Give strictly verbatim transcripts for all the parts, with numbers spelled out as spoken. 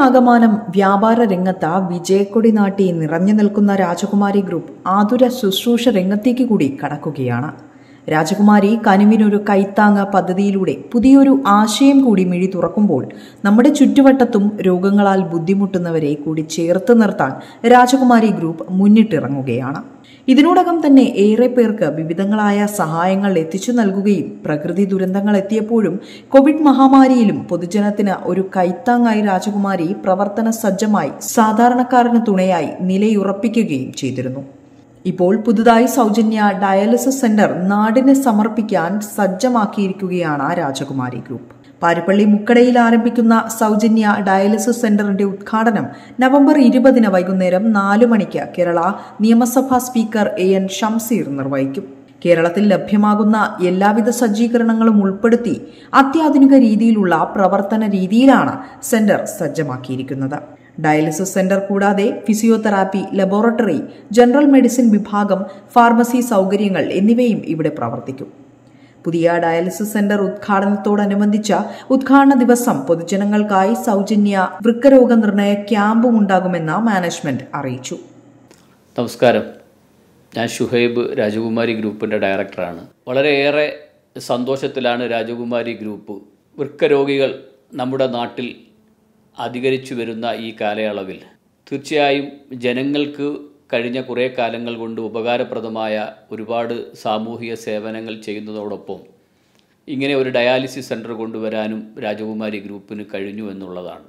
നാടിനാകമാനം വ്യാപാര രംഗത്ത് വിജയക്കൊടി നാട്ടി നിറഞ്ഞു നിൽക്കുന്ന രാജകുമാരി ഗ്രൂപ്പ് ആതുര ശുശ്രൂഷ രംഗത്തേക്ക് കൂടി കടക്കുകയാണ്. രാജകുമാരി കനിവിനൊരു കൈത്താങ്ങ പദ്ധതിയിലൂടെ പുതിയൊരു ആശയം കൂടി മിഴി തുറക്കുമ്പോൾ നമ്മുടെ ചുറ്റുവട്ടത്തും രോഗങ്ങളാൽ ബുദ്ധിമുട്ടുന്നവരെ കൂടി ചേർത്ത് നിർത്താൻ രാജകുമാരി ഗ്രൂപ്പ് മുന്നിട്ടിറങ്ങുകയാണ്. ഇതിനോടകം തന്നെ ഏറെ പേർക്ക് വിവിധങ്ങളായ സഹായങ്ങൾ എത്തിച്ചു നൽകുകയും പ്രകൃതി ദുരന്തങ്ങൾ എത്തിയപ്പോഴും കോവിഡ് മഹാമാരിയിലും പൊതുജനത്തിന് ഒരു കൈത്താങ്ങായി രാജകുമാരി പ്രവർത്തന സജ്ജമായി സാധാരണക്കാരന് തുണയായി നിലയുറപ്പിക്കുകയും ചെയ്തിരുന്നു. ഇപ്പോൾ പുതുതായി സൗജന്യ ഡയാലിസിസ് സെന്റർ നാടിന് സമർപ്പിക്കാൻ സജ്ജമാക്കിയിരിക്കുകയാണ് രാജകുമാരി ഗ്രൂപ്പ്. പാരിപ്പള്ളി മുക്കടയിൽ ആരംഭിക്കുന്ന സൗജന്യ ഡയാലിസിസ് സെന്ററിന്റെ ഉദ്ഘാടനം നവംബർ ഇരുപതിന് വൈകുന്നേരം നാലു മണിക്ക് കേരള നിയമസഭാ സ്പീക്കർ എ എൻ ഷംസീർ നിർവഹിക്കും. കേരളത്തിൽ ലഭ്യമാകുന്ന എല്ലാവിധ സജ്ജീകരണങ്ങളും ഉൾപ്പെടുത്തി അത്യാധുനിക രീതിയിലുള്ള പ്രവർത്തന രീതിയിലാണ് സെന്റർ സജ്ജമാക്കിയിരിക്കുന്നത്. ഡയാലിസിസ് സെന്റർ കൂടാതെ ഫിസിയോതെറാപ്പി, ലബോറട്ടറി, ജനറൽ മെഡിസിൻ വിഭാഗം, ഫാർമസി സൗകര്യങ്ങൾ എന്നിവയും ഇവിടെ പ്രവർത്തിക്കും. പുതിയ ഡയാലിസിസ് സെന്റർ ഉദ്ഘാടനത്തോടനുബന്ധിച്ച ഉദ്ഘാടന ദിവസം പൊതുജനങ്ങൾക്കായി സൗജന്യ വൃക്കരോഗ നിർണയ ക്യാമ്പും ഉണ്ടാകുമെന്ന് മാനേജ്മെന്റ് അറിയിച്ചു. നമസ്കാരം, ഞാൻ ഷുഹൈബ്, രാജകുമാരി ഗ്രൂപ്പിൻ്റെ ഡയറക്ടറാണ്. വളരെയേറെ സന്തോഷത്തിലാണ് രാജകുമാരി ഗ്രൂപ്പ്. വൃക്കരോഗികൾ നമ്മുടെ നാട്ടിൽ അധികരിച്ചു വരുന്ന ഈ കാലയളവിൽ തീർച്ചയായും ജനങ്ങൾക്ക് കഴിഞ്ഞ കുറേ കാലങ്ങൾ കൊണ്ട് ഉപകാരപ്രദമായ ഒരുപാട് സാമൂഹിക സേവനങ്ങൾ ചെയ്യുന്നതോടൊപ്പം ഇങ്ങനെ ഒരു ഡയാലിസിസ് സെൻറ്റർ കൊണ്ടുവരാനും രാജകുമാരി ഗ്രൂപ്പിന് കഴിഞ്ഞു എന്നുള്ളതാണ്.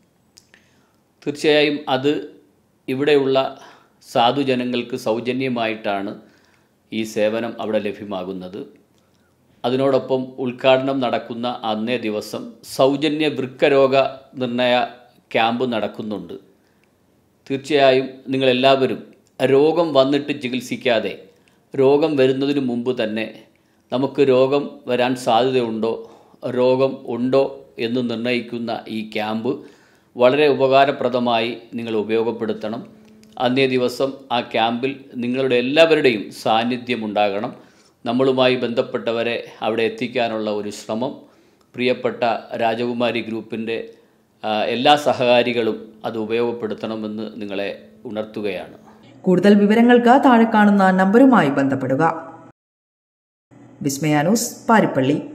തീർച്ചയായും അത് ഇവിടെയുള്ള സാധുജനങ്ങൾക്ക് സൗജന്യമായിട്ടാണ് ഈ സേവനം അവിടെ ലഭ്യമാകുന്നത്. അതിനോടൊപ്പം ഉദ്ഘാടനം നടക്കുന്ന അന്നേ ദിവസം സൗജന്യ വൃക്കരോഗ നിർണയ ക്യാമ്പ് നടക്കുന്നുണ്ട്. തീർച്ചയായും നിങ്ങളെല്ലാവരും രോഗം വന്നിട്ട് ചികിത്സിക്കാതെ രോഗം വരുന്നതിന് മുമ്പ് തന്നെ നമുക്ക് രോഗം വരാൻ സാധ്യതയുണ്ടോ, രോഗം ഉണ്ടോ എന്ന് നിർണ്ണയിക്കുന്ന ഈ ക്യാമ്പ് വളരെ ഉപകാരപ്രദമായി നിങ്ങൾ ഉപയോഗപ്പെടുത്തണം. അന്നേ ദിവസം ആ ക്യാമ്പിൽ നിങ്ങളുടെ എല്ലാവരുടെയും സാന്നിധ്യമുണ്ടാകണം. നമ്മളുമായി ബന്ധപ്പെട്ടവരെ അവിടെ എത്തിക്കാനുള്ള ഒരു ശ്രമം പ്രിയപ്പെട്ട രാജകുമാരി ഗ്രൂപ്പിൻ്റെ എല്ലാ സഹകാരികളും അത് ഉപയോഗപ്പെടുത്തണമെന്ന് നിങ്ങളെ ഉണർത്തുകയാണ്. കൂടുതൽ വിവരങ്ങൾക്ക് താഴെ കാണുന്ന നമ്പറുമായി ബന്ധപ്പെടുക. വിസ്മയ ന്യൂസ്, പാരിപ്പള്ളി.